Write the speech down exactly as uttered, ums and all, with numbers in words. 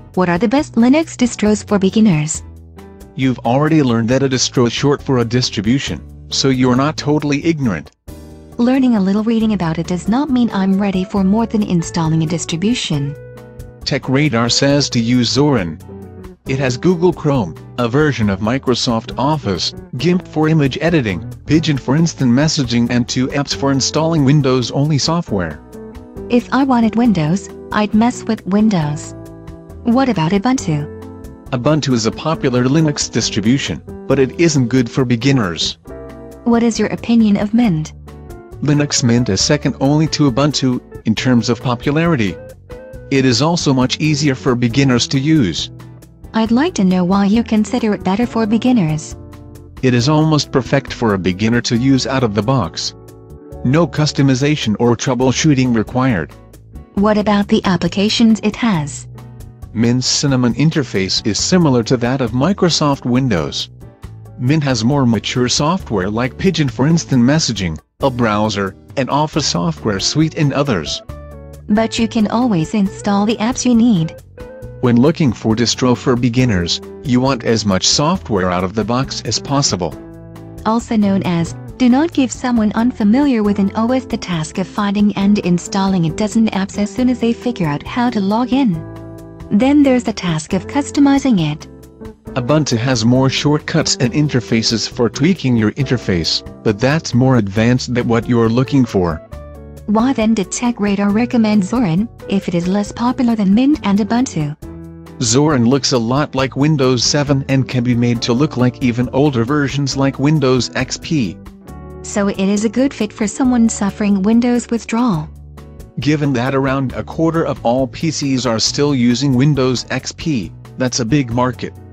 What are the best Linux distros for beginners? You've already learned that a distro is short for a distribution, so you're not totally ignorant. Learning a little reading about it does not mean I'm ready for more than installing a distribution. TechRadar says to use Zorin. It has Google Chrome, a version of Microsoft Office, Gimp for image editing, Pidgin for instant messaging and two apps for installing Windows-only software. If I wanted Windows, I'd mess with Windows. What about Ubuntu? Ubuntu is a popular Linux distribution, but it isn't good for beginners. What is your opinion of Mint? Linux Mint is second only to Ubuntu in terms of popularity. It is also much easier for beginners to use. I'd like to know why you consider it better for beginners. It is almost perfect for a beginner to use out of the box. No customization or troubleshooting required. What about the applications it has? Mint's Cinnamon interface is similar to that of Microsoft Windows. Mint has more mature software like Pidgin for instant messaging, a browser, an Office software suite and others. But you can always install the apps you need. When looking for distro for beginners, you want as much software out of the box as possible. Also known as, do not give someone unfamiliar with an O S the task of finding and installing a dozen apps as soon as they figure out how to log in. Then there's the task of customizing it. Ubuntu has more shortcuts and interfaces for tweaking your interface, but that's more advanced than what you're looking for. Why then did TechRadar recommend Zorin, if it is less popular than Mint and Ubuntu? Zorin looks a lot like Windows seven and can be made to look like even older versions like Windows X P. So it is a good fit for someone suffering Windows withdrawal. Given that around a quarter of all P Cs are still using Windows X P, that's a big market.